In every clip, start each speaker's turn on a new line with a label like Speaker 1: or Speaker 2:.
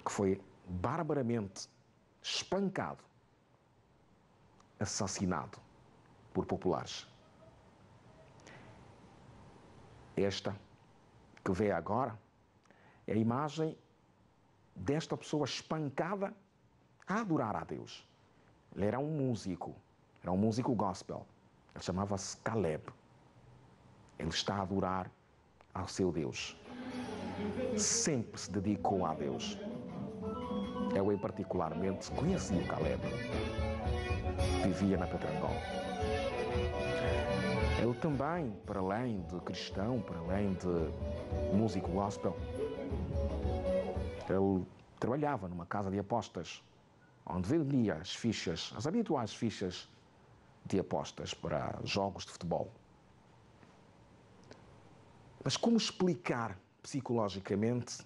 Speaker 1: que foi barbaramente espancado, assassinado por populares. Esta que vê agora é a imagem desta pessoa espancada a adorar a Deus. Ele era um músico gospel. Ele chamava-se Caleb. Ele está a adorar ao seu Deus. Sempre se dedicou a Deus. Eu, particularmente, conheci o Caleb. Vivia na Petrangol. Ele também, para além de cristão, para além de músico gospel, ele trabalhava numa casa de apostas, onde vendia as fichas, as habituais fichas de apostas para jogos de futebol. Mas como explicar psicologicamente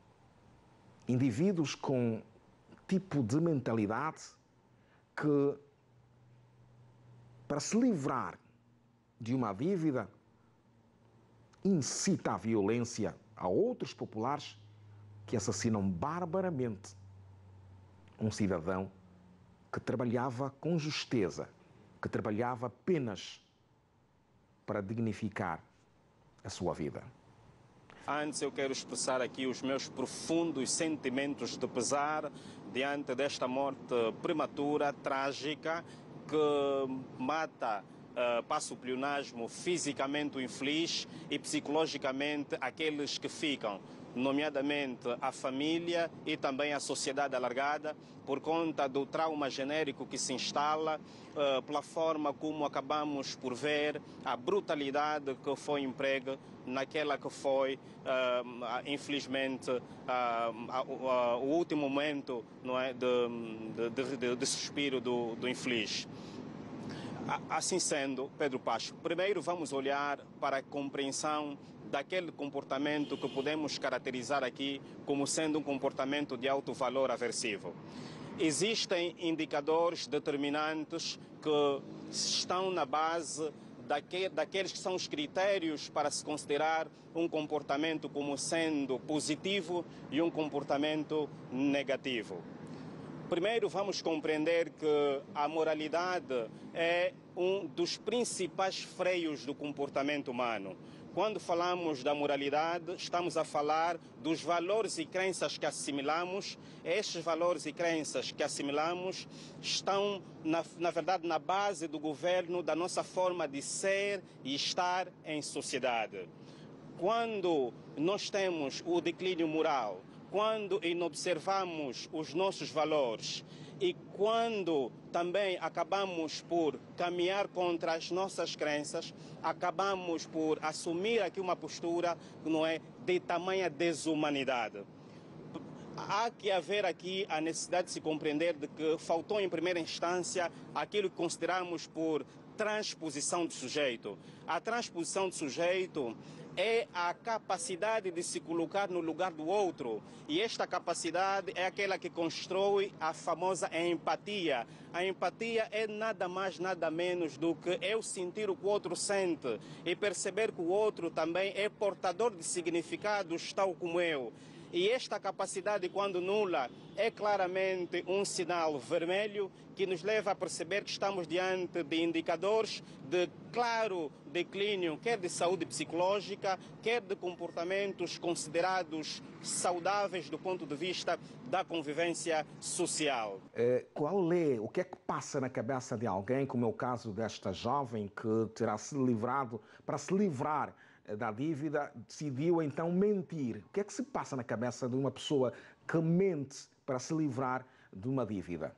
Speaker 1: indivíduos com tipo de mentalidade que, para se livrar de uma dívida, incita a violência a outros populares que assassinam barbaramente um cidadão que trabalhava com justeza, que trabalhava apenas para dignificar a sua vida.
Speaker 2: Antes eu quero expressar aqui os meus profundos sentimentos de pesar diante desta morte prematura, trágica, que mata, passa o pleonasmo, fisicamente o infeliz e psicologicamente aqueles que ficam, nomeadamente a família e também a sociedade alargada, por conta do trauma genérico que se instala, pela forma como acabamos por ver a brutalidade que foi emprega naquela que foi, infelizmente, o último momento, não é, de suspiro do infeliz. Assim sendo, Pedro Pacho, primeiro vamos olhar para a compreensão daquele comportamento que podemos caracterizar aqui como sendo um comportamento de alto valor aversivo. Existem indicadores determinantes que estão na base daqueles que são os critérios para se considerar um comportamento como sendo positivo e um comportamento negativo. Primeiro, vamos compreender que a moralidade é um dos principais freios do comportamento humano. Quando falamos da moralidade, estamos a falar dos valores e crenças que assimilamos. Estes valores e crenças que assimilamos estão, na verdade, na base do governo da nossa forma de ser e estar em sociedade. Quando nós temos o declínio moral, quando inobservamos os nossos valores e quando também acabamos por caminhar contra as nossas crenças, acabamos por assumir aqui uma postura que não é de tamanha desumanidade. Há que haver aqui a necessidade de se compreender de que faltou em primeira instância aquilo que consideramos por transposição de sujeito. A transposição de sujeito é a capacidade de se colocar no lugar do outro. E esta capacidade é aquela que constrói a famosa empatia. A empatia é nada mais, nada menos do que eu sentir o que o outro sente e perceber que o outro também é portador de significados tal como eu. E esta capacidade, quando nula, é claramente um sinal vermelho que nos leva a perceber que estamos diante de indicadores de claro declínio, quer de saúde psicológica, quer de comportamentos considerados saudáveis do ponto de vista da convivência social.
Speaker 1: O que é que passa na cabeça de alguém, como é o caso desta jovem que terá se livrado, para se livrar da dívida, decidiu então mentir? O que é que se passa na cabeça de uma pessoa que mente para se livrar de uma dívida?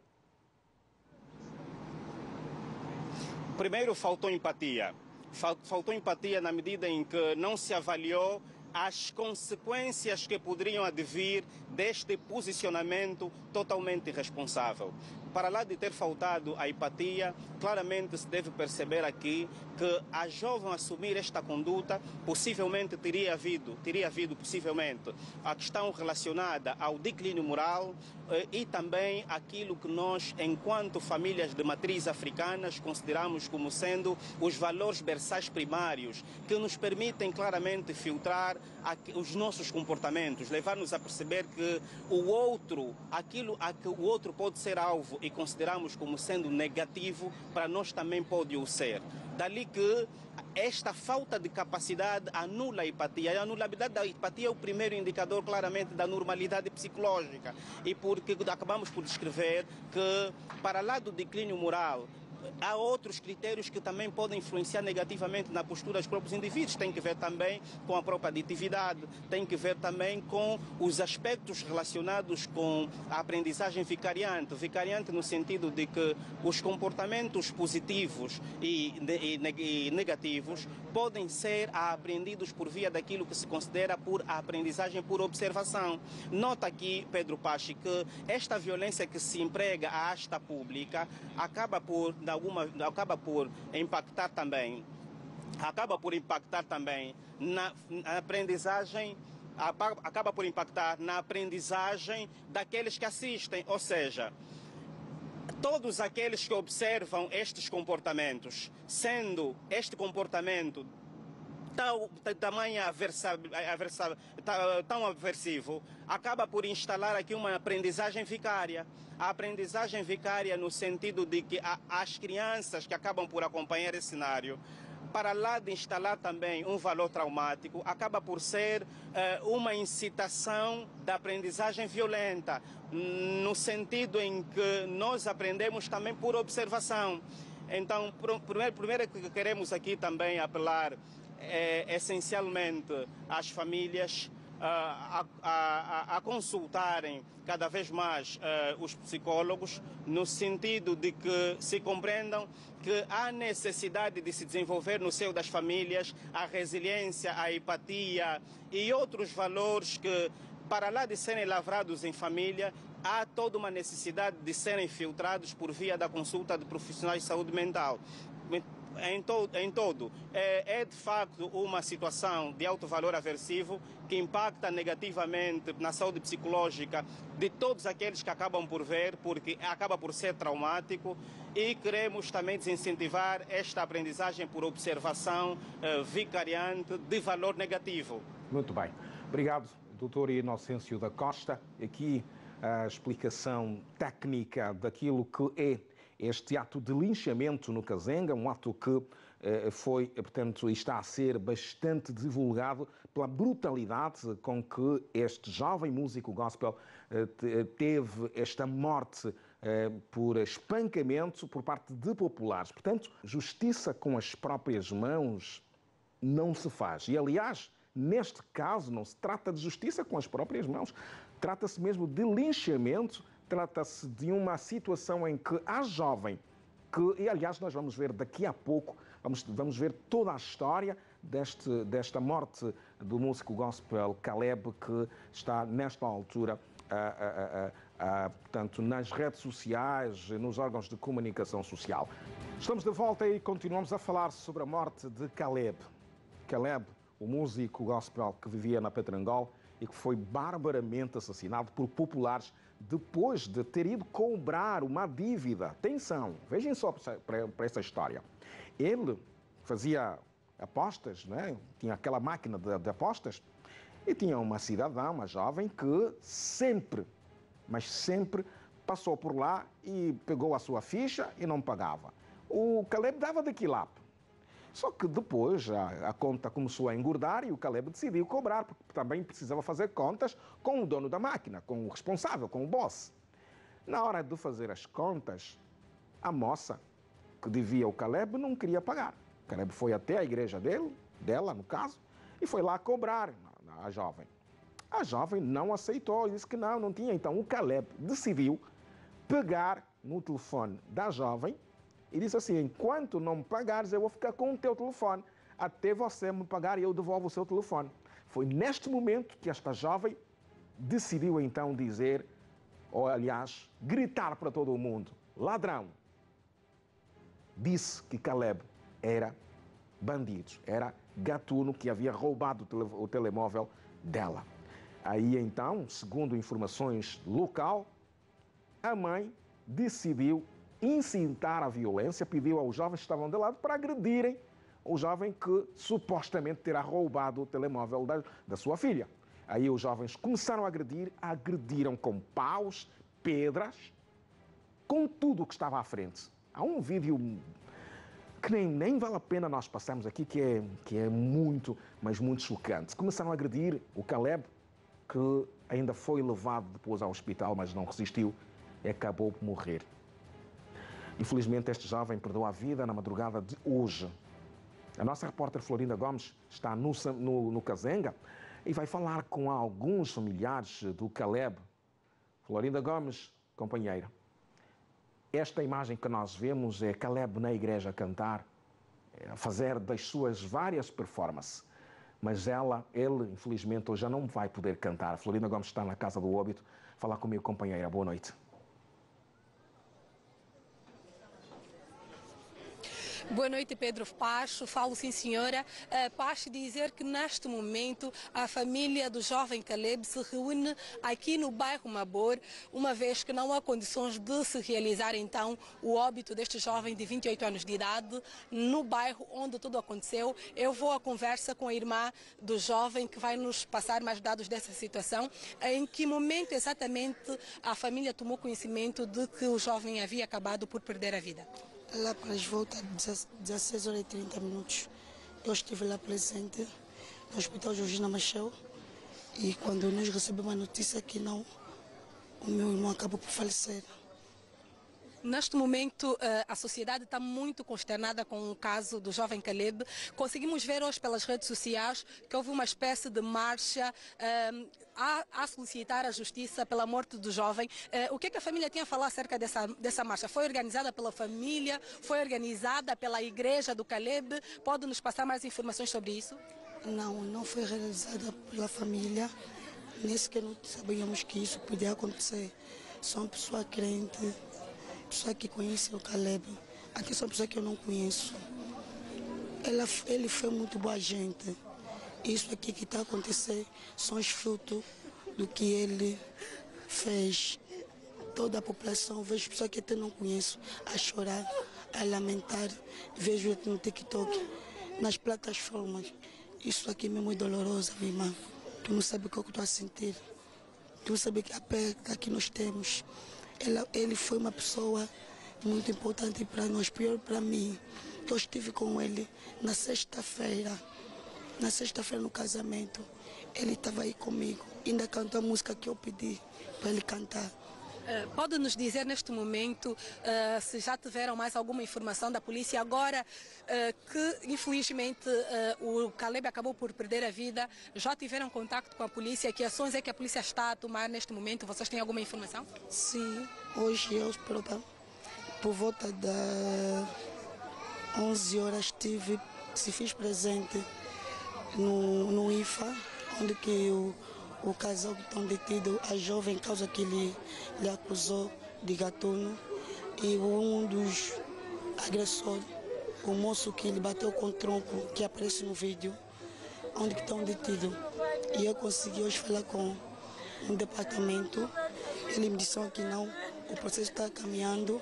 Speaker 2: Primeiro, faltou empatia. Faltou empatia na medida em que não se avaliou as consequências que poderiam advir deste posicionamento totalmente irresponsável. Para lá de ter faltado a empatia, claramente se deve perceber aqui que a jovem assumir esta conduta possivelmente teria havido possivelmente a questão relacionada ao declínio moral e também aquilo que nós, enquanto famílias de matriz africanas, consideramos como sendo os valores berçais primários que nos permitem claramente filtrar os nossos comportamentos, levar-nos a perceber que o outro, aquilo a que o outro pode ser alvo e consideramos como sendo negativo, para nós também pode o ser. Dali que esta falta de capacidade anula a empatia. A anulabilidade da empatia é o primeiro indicador claramente da normalidade psicológica. E porque acabamos por descrever que, para lá do declínio moral, há outros critérios que também podem influenciar negativamente na postura dos próprios indivíduos. Tem que ver também com a própria aditividade, tem que ver também com os aspectos relacionados com a aprendizagem vicariante. Vicariante no sentido de que os comportamentos positivos e negativos podem ser aprendidos por via daquilo que se considera por a aprendizagem por observação. Nota aqui, Pedro Pachi, que esta violência que se emprega à asta pública acaba por impactar também na aprendizagem, acaba por impactar na aprendizagem daqueles que assistem, ou seja, todos aqueles que observam estes comportamentos, sendo este comportamento tão aversivo, acaba por instalar aqui uma aprendizagem vicária. A aprendizagem vicária no sentido de que as crianças que acabam por acompanhar esse cenário, para lá de instalar também um valor traumático, acaba por ser uma incitação da aprendizagem violenta, no sentido em que nós aprendemos também por observação. Então, primeiro que queremos aqui também apelar essencialmente às famílias a consultarem cada vez mais os psicólogos, no sentido de que se compreendam que há necessidade de se desenvolver no seio das famílias a resiliência, a empatia e outros valores que, para lá de serem lavrados em família, há toda uma necessidade de serem filtrados por via da consulta de profissionais de saúde mental. Em todo, é de facto uma situação de alto valor aversivo que impacta negativamente na saúde psicológica de todos aqueles que acabam por ver, porque acaba por ser traumático, e queremos também desincentivar esta aprendizagem por observação vicariante de valor negativo.
Speaker 1: Muito bem. Obrigado, Dr. Inocêncio da Costa. Aqui a explicação técnica daquilo que é este ato de linchamento no Kazenga, um ato que portanto, está a ser bastante divulgado pela brutalidade com que este jovem músico gospel teve esta morte por espancamento por parte de populares. Portanto, justiça com as próprias mãos não se faz. E, aliás, neste caso, não se trata de justiça com as próprias mãos, trata-se mesmo de linchamento. Trata-se de uma situação em que a jovem, e aliás nós vamos ver daqui a pouco, vamos ver toda a história desta morte do músico gospel Caleb, que está nesta altura, portanto, nas redes sociais, nos órgãos de comunicação social. Estamos de volta e continuamos a falar sobre a morte de Caleb. Caleb, o músico gospel que vivia na Petrangol e que foi barbaramente assassinado por populares depois de ter ido cobrar uma dívida. Atenção, vejam só para essa história. Ele fazia apostas, né? Tinha aquela máquina de apostas, e tinha uma cidadã, uma jovem, que sempre, mas sempre, passou por lá e pegou a sua ficha e não pagava. O Caleb dava daquilo lá. Só que depois a conta começou a engordar e o Caleb decidiu cobrar, porque também precisava fazer contas com o dono da máquina, com o responsável, com o boss. Na hora de fazer as contas, a que devia ao Caleb não queria pagar. O Caleb foi até a igreja dela, no caso, e foi lá cobrar a jovem. A jovem não aceitou, disse que não tinha. Então o Caleb decidiu pegar no telefone da jovem e disse assim: enquanto não me pagares, eu vou ficar com o teu telefone, até você me pagar e eu devolvo o seu telefone. Foi neste momento que esta jovem decidiu então dizer, ou aliás, gritar para todo o mundo: ladrão! Disse que Caleb era bandido, era gatuno que havia roubado o telemóvel dela. Aí então, segundo informações local, a mãe decidiu incitar a violência, pediu aos jovens que estavam de lado para agredirem o jovem que supostamente terá roubado o telemóvel da sua filha. Aí os jovens começaram a agredir, agrediram com paus, pedras, com tudo o que estava à frente. Há um vídeo que nem vale a pena nós passarmos aqui, que é muito, mas muito chocante. Começaram a agredir o Caleb, que ainda foi levado depois ao hospital, mas não resistiu e acabou por morrer. Infelizmente, este jovem perdeu a vida na madrugada de hoje. A nossa repórter Florinda Gomes está no Kazenga e vai falar com alguns familiares do Caleb. Florinda Gomes, companheira, esta imagem que nós vemos é Caleb na igreja a cantar, a fazer das suas várias performances. Mas ele, infelizmente, hoje já não vai poder cantar. A Florinda Gomes está na casa do óbito. Falar comigo, companheira. Boa noite.
Speaker 3: Boa noite, Pedro Pacho. Falo, sim, senhora. Pacho dizer que neste momento a família do jovem Caleb se reúne aqui no bairro Mabor, uma vez que não há condições de se realizar então o óbito deste jovem de 28 anos de idade no bairro onde tudo aconteceu. Eu vou à conversa com a irmã do jovem que vai nos passar mais dados dessa situação. Em que momento exatamente a família tomou conhecimento de que o jovem havia acabado por perder a vida?
Speaker 4: Lá para as voltas, 16 horas e 30 minutos, eu estive lá presente no Hospital Georgina Machel e quando nós recebemos a notícia que não, o meu irmão acabou por falecer.
Speaker 3: Neste momento, a sociedade está muito consternada com o caso do jovem Caleb. Conseguimos ver hoje pelas redes sociais que houve uma espécie de marcha a solicitar a justiça pela morte do jovem. O que é que a família tinha a falar acerca dessa marcha? Foi organizada pela família? Foi organizada pela igreja do Caleb? Pode nos passar mais informações sobre isso?
Speaker 4: Não foi realizada pela família. Nem sequer não sabíamos que isso podia acontecer. Sou uma pessoa crente. Pessoa que conhece o Caleb, aqui são pessoas que eu não conheço. Ele foi muito boa gente. Isso aqui que está acontecendo são os frutos do que ele fez. Toda a população, vejo pessoas que até não conheço, a chorar, a lamentar. Vejo no TikTok, nas plataformas. Isso aqui é muito doloroso, minha irmã. Tu não sabe o que eu estou a sentir. Tu não sabe a perda que nós temos. Ele foi uma pessoa muito importante para nós, pior para mim. Eu estive com ele na sexta-feira no casamento. Ele estava aí comigo, ainda cantou a música que eu pedi para ele cantar.
Speaker 3: Pode nos dizer neste momento se já tiveram mais alguma informação da polícia agora que infelizmente o Caleb acabou por perder a vida? Já tiveram contato com a polícia? Que ações é que a polícia está a tomar neste momento? Vocês têm alguma informação?
Speaker 4: Sim, hoje eu por volta das 11 horas se fiz presente no IFA, onde que o casal que estão detido, a jovem causa que lhe acusou de gatuno e um dos agressores, o moço que lhe bateu com o tronco, que aparece no vídeo, onde que estão detidos. E eu consegui hoje falar com um departamento, eles me disseram que não, o processo está caminhando.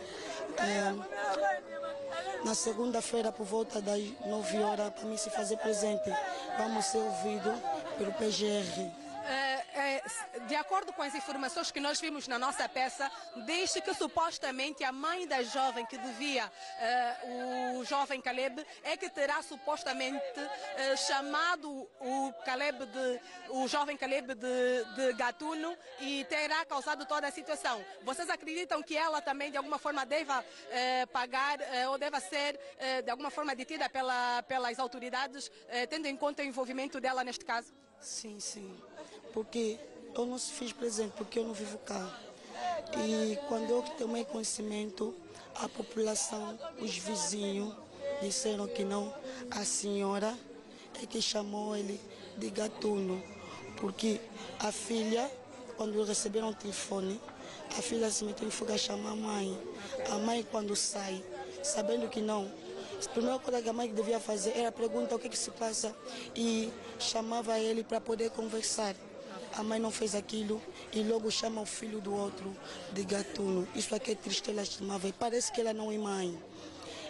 Speaker 4: Na segunda-feira, por volta das 9 horas, para mim se fazer presente, vamos ser ouvidos pelo PGR.
Speaker 3: De acordo com as informações que nós vimos na nossa peça, desde que supostamente a mãe da jovem que devia o jovem Caleb é que terá supostamente chamado o jovem Caleb de gatuno e terá causado toda a situação. Vocês acreditam que ela também de alguma forma deva pagar ou deva ser de alguma forma detida pelas autoridades, tendo em conta o envolvimento dela neste caso?
Speaker 4: Sim, porque eu não se fiz presente, porque eu não vivo cá. E quando eu tomei conhecimento, a população, os vizinhos, disseram que não. A senhora é que chamou ele de gatuno, porque a filha, quando receberam o telefone, a filha se meteu em fuga a chamar a mãe. A mãe, quando sai, sabendo que não, a primeira coisa que a mãe devia fazer era perguntar o que se passa e chamava ele para poder conversar. A mãe não fez aquilo e logo chama o filho do outro de gatuno. Isso aqui é triste, ela chamava. E parece que ela não é mãe.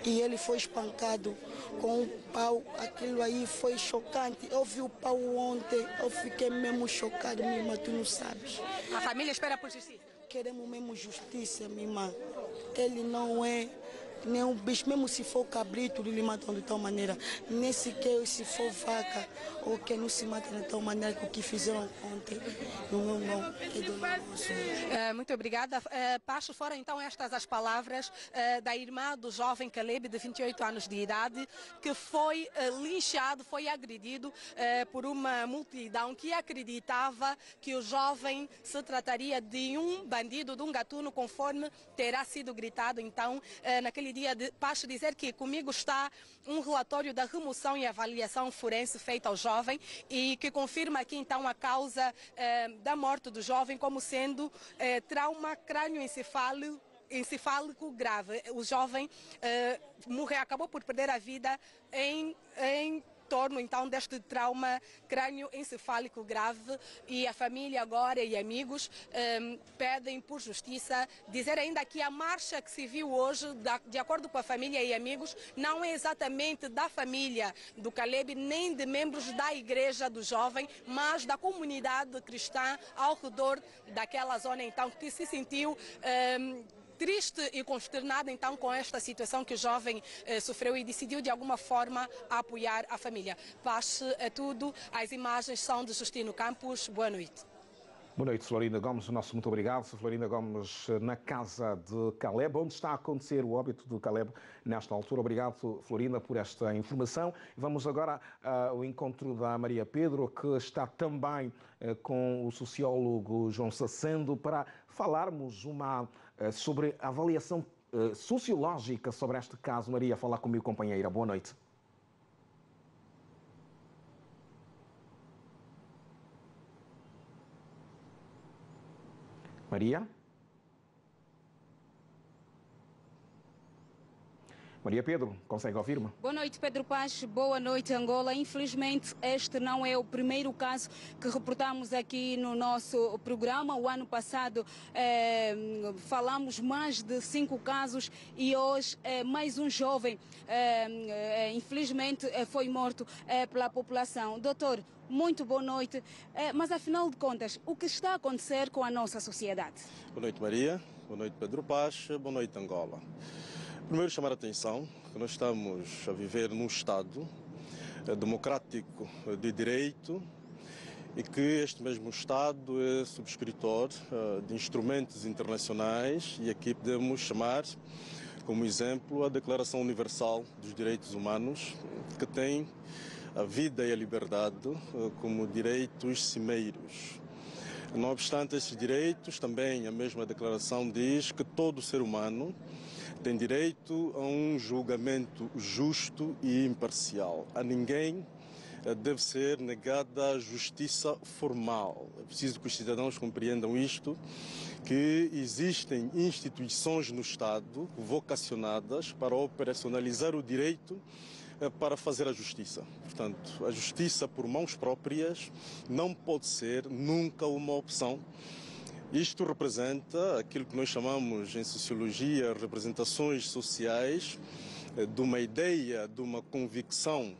Speaker 4: e ele foi espancado com um pau. Aquilo aí foi chocante. Eu vi o pau ontem, eu fiquei mesmo chocado, minha irmã, tu não sabes.
Speaker 3: A família espera por justiça.
Speaker 4: Queremos mesmo justiça, minha irmã. Ele não é nem um bicho, mesmo se for cabrito, lhe matam de tal maneira. Nem sequer se for vaca, ou que não se mata de tal maneira que o que fizeram ontem no meu irmão é doloroso.
Speaker 3: Muito obrigada. Pacho, fora então estas as palavras da irmã do jovem Caleb, de 28 anos de idade, que foi linchado, foi agredido por uma multidão que acreditava que o jovem se trataria de um bandido, de um gatuno, conforme terá sido gritado então naquele dia. Pacho dizer que comigo está um relatório da remoção e avaliação forense feita ao jovem e que confirma aqui então a causa da morte do jovem como sendo trauma crânioencefálico grave. O jovem acabou por perder a vida em torno então deste trauma crânioencefálico grave, e a família agora e amigos pedem por justiça. Dizer ainda que a marcha que se viu hoje, de acordo com a família e amigos, não é exatamente da família do Caleb nem de membros da igreja do jovem, mas da comunidade cristã ao redor daquela zona então, que se sentiu triste e consternada então com esta situação que o jovem sofreu e decidiu de alguma forma apoiar a família. Passe a tudo, as imagens são de Justino Campos. Boa noite.
Speaker 1: Boa noite, Florinda Gomes. Nosso muito obrigado. Florinda Gomes, na casa de Caleb, onde está a acontecer o óbito de Caleb nesta altura. Obrigado, Florinda, por esta informação. Vamos agora ao encontro da Maria Pedro, que está também com o sociólogo João Sassendo para falarmos sobre a avaliação sociológica sobre este caso. Maria, fala comigo, companheira. Boa noite. Maria? Maria Pedro, consegue ouvir-me?
Speaker 5: Boa noite, Pedro Paz. Boa noite, Angola. Infelizmente, este não é o primeiro caso que reportamos aqui no nosso programa. O ano passado falamos mais de 5 casos e hoje mais um jovem, infelizmente, foi morto pela população. Doutor, muito boa noite. Mas, afinal de contas, o que está a acontecer com a nossa sociedade?
Speaker 6: Boa noite, Maria. Boa noite, Pedro Paz. Boa noite, Angola. Primeiro, chamar a atenção que nós estamos a viver num Estado democrático de direito e que este mesmo Estado é subscritor de instrumentos internacionais, e aqui podemos chamar como exemplo a Declaração Universal dos Direitos Humanos, que tem a vida e a liberdade como direitos cimeiros. Não obstante esses direitos, também a mesma declaração diz que todo ser humano tem direito a um julgamento justo e imparcial. A ninguém deve ser negada a justiça formal. É preciso que os cidadãos compreendam isto, que existem instituições no Estado vocacionadas para operacionalizar o direito para fazer a justiça. Portanto, a justiça por mãos próprias não pode ser nunca uma opção. Isto representa aquilo que nós chamamos em sociologia representações sociais de uma ideia, de uma convicção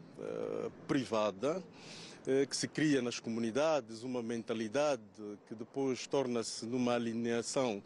Speaker 6: privada que se cria nas comunidades, uma mentalidade que depois torna-se numa alineação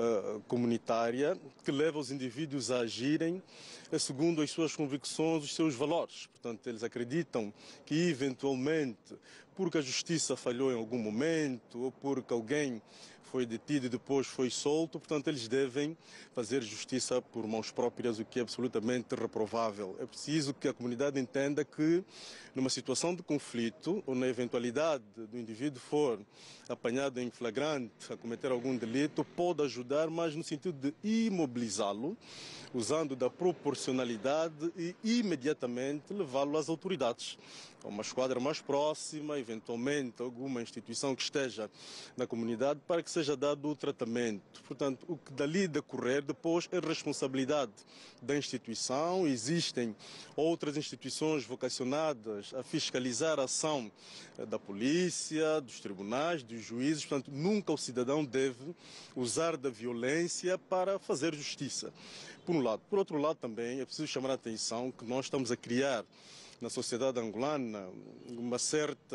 Speaker 6: comunitária que leva os indivíduos a agirem segundo as suas convicções, os seus valores. Portanto, eles acreditam que eventualmente, porque a justiça falhou em algum momento ou porque alguém foi detido e depois foi solto, portanto eles devem fazer justiça por mãos próprias, o que é absolutamente reprovável. É preciso que a comunidade entenda que numa situação de conflito ou na eventualidade do indivíduo for apanhado em flagrante a cometer algum delito, pode ajudar, mas no sentido de imobilizá-lo, usando da proporcionalidade e imediatamente levá-lo às autoridades. A uma esquadra mais próxima, eventualmente alguma instituição que esteja na comunidade, para que seja dado o tratamento. Portanto, o que dali decorrer depois é responsabilidade da instituição. Existem outras instituições vocacionadas a fiscalizar a ação da polícia, dos tribunais, dos juízes. Portanto, nunca o cidadão deve usar da violência para fazer justiça, por um lado. Por outro lado, também é preciso chamar a atenção que nós estamos a criar na sociedade angolana um certo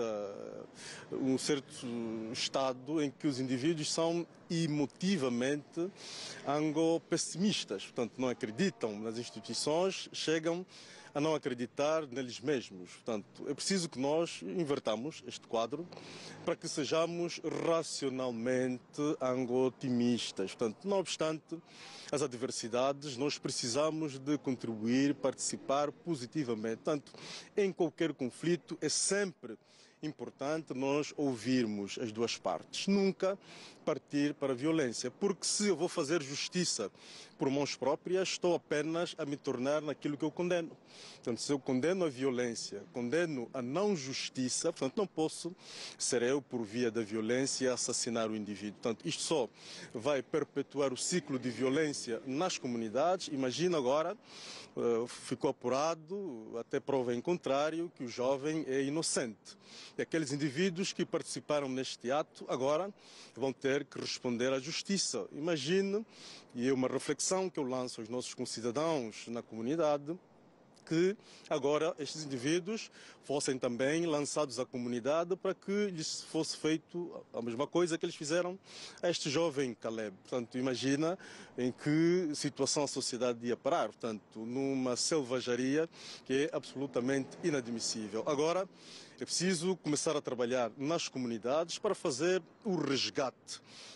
Speaker 6: estado em que os indivíduos são emotivamente anglo-pessimistas, portanto não acreditam nas instituições, chegam a não acreditar neles mesmos. Portanto, é preciso que nós invertamos este quadro para que sejamos racionalmente anglo-otimistas. Portanto, não obstante as adversidades, nós precisamos de contribuir, participar positivamente. Portanto, em qualquer conflito é sempre importante nós ouvirmos as duas partes, nunca partir para a violência, porque se eu vou fazer justiça por mãos próprias, estou apenas a me tornar naquilo que eu condeno. Portanto, se eu condeno a violência, condeno a não justiça, portanto, não posso ser eu, por via da violência, assassinar o indivíduo. Portanto, isto só vai perpetuar o ciclo de violência nas comunidades. Imagina agora, ficou apurado, até prova em contrário, que o jovem é inocente. E aqueles indivíduos que participaram neste ato agora vão ter que responder à justiça. Imagine, e é uma reflexão que eu lanço aos nossos concidadãos na comunidade, que agora estes indivíduos fossem também lançados à comunidade para que lhes fosse feito a mesma coisa que eles fizeram a este jovem Caleb. Portanto, imagina em que situação a sociedade ia parar, portanto, numa selvageria que é absolutamente inadmissível. Agora, é preciso começar a trabalhar nas comunidades para fazer o resgate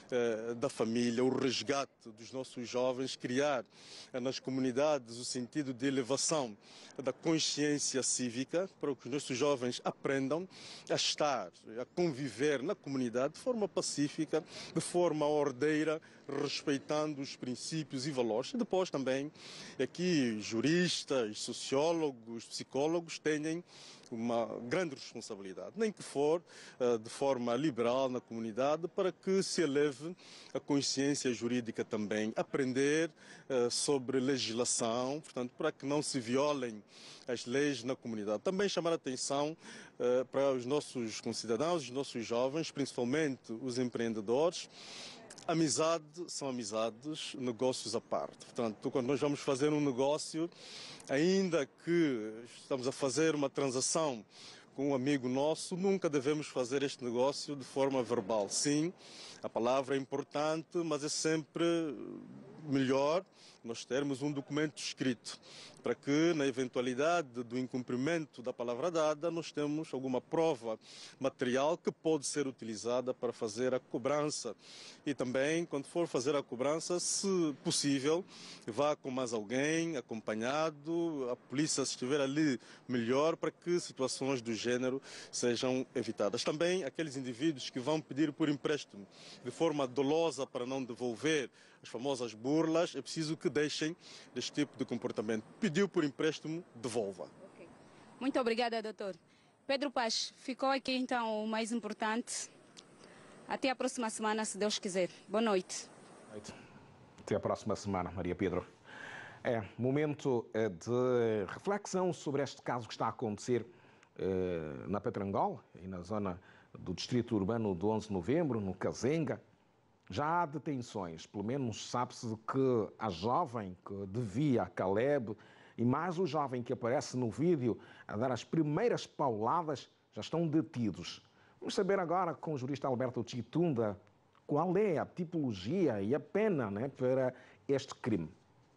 Speaker 6: da família, o resgate dos nossos jovens, criar nas comunidades o sentido de elevação da consciência cívica, para que os nossos jovens aprendam a estar, a conviver na comunidade de forma pacífica, de forma ordeira, respeitando os princípios e valores. E depois também aqui juristas, sociólogos, psicólogos têm uma grande responsabilidade, nem que for de forma liberal na comunidade, para que se eleve a consciência jurídica também, aprender sobre legislação, portanto, para que não se violem as leis na comunidade. Também chamar a atenção para os nossos concidadãos, os nossos jovens, principalmente os empreendedores. Amizade são amizades, negócios à parte. Portanto, quando nós vamos fazer um negócio, ainda que estamos a fazer uma transação com um amigo nosso, nunca devemos fazer este negócio de forma verbal. Sim, a palavra é importante, mas é sempre melhor nós termos um documento escrito, para que, na eventualidade do incumprimento da palavra dada, nós temos alguma prova material que pode ser utilizada para fazer a cobrança. E também, quando for fazer a cobrança, se possível, vá com mais alguém, acompanhado, a polícia, se estiver ali, melhor, para que situações do género sejam evitadas. Também, aqueles indivíduos que vão pedir por empréstimo de forma dolosa para não devolver as famosas burlas, é preciso que deixem deste tipo de comportamento. Pediu por empréstimo, devolva.
Speaker 5: Okay. Muito obrigada, doutor. Pedro Paz, ficou aqui então o mais importante. Até a próxima semana, se Deus quiser. Boa noite.
Speaker 1: Até a próxima semana, Maria Pedro. É momento de reflexão sobre este caso que está a acontecer na Petrangola e na zona do distrito urbano do 11 de novembro, no Kazenga. Já há detenções, pelo menos sabe-se que a jovem que devia a Caleb e mais o jovem que aparece no vídeo a dar as primeiras pauladas já estão detidos. Vamos saber agora com o jurista Alberto Chitunda qual é a tipologia e a pena, para este crime.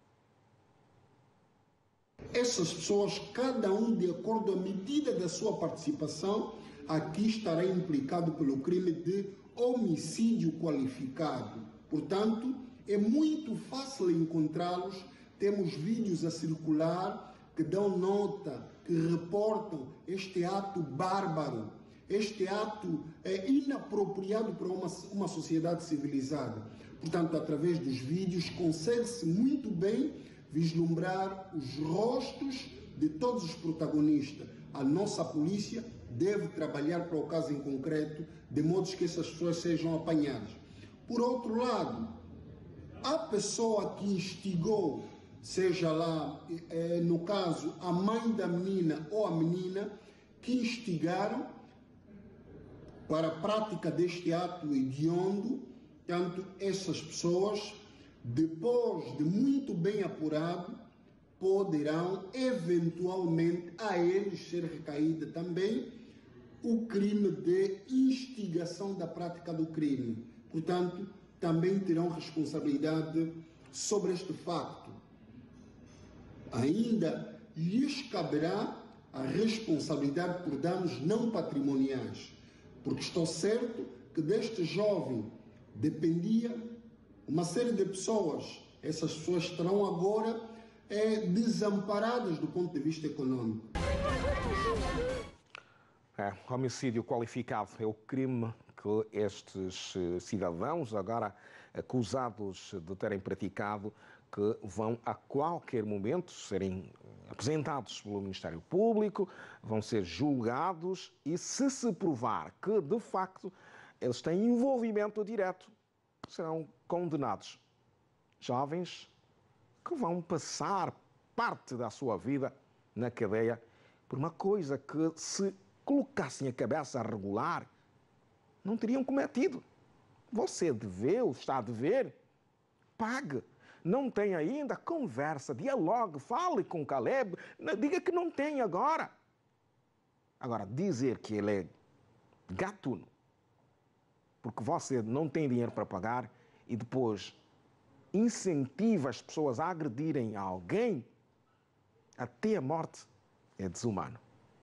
Speaker 7: Essas pessoas, cada um de acordo à medida da sua participação, aqui estará implicado pelo crime de homicídio qualificado. Portanto, é muito fácil encontrá-los. Temos vídeos a circular que dão nota, que reportam este ato bárbaro, este ato inapropriado para uma sociedade civilizada. Portanto, através dos vídeos, consegue-se muito bem vislumbrar os rostos de todos os protagonistas. A nossa polícia deve trabalhar para o caso em concreto, de modo que essas pessoas sejam apanhadas. Por outro lado, a pessoa que instigou, seja lá, no caso, a mãe da menina ou a menina, que instigaram para a prática deste ato hediondo, tanto essas pessoas, depois de muito bem apurado, poderão eventualmente a eles ser recaída também o crime de instigação da prática do crime. Portanto, também terão responsabilidade sobre este facto. Ainda lhes caberá a responsabilidade por danos não patrimoniais, porque estou certo que deste jovem dependia uma série de pessoas. Essas pessoas estarão agora desamparadas do ponto de vista econômico.
Speaker 1: Homicídio qualificado é o crime que estes cidadãos, agora acusados de terem praticado, que vão a qualquer momento serem apresentados pelo Ministério Público, vão ser julgados e, se provar que, de facto, eles têm envolvimento direto, serão condenados. Jovens que vão passar parte da sua vida na cadeia por uma coisa que, se colocassem a cabeça a regular, não teriam cometido. Você deveu, está a dever, pague. Não tem ainda, conversa, dialogue, fale com Caleb, diga que não tem agora. Agora, dizer que ele é gatuno, porque você não tem dinheiro para pagar e depois incentiva as pessoas a agredirem alguém até a morte, é desumano.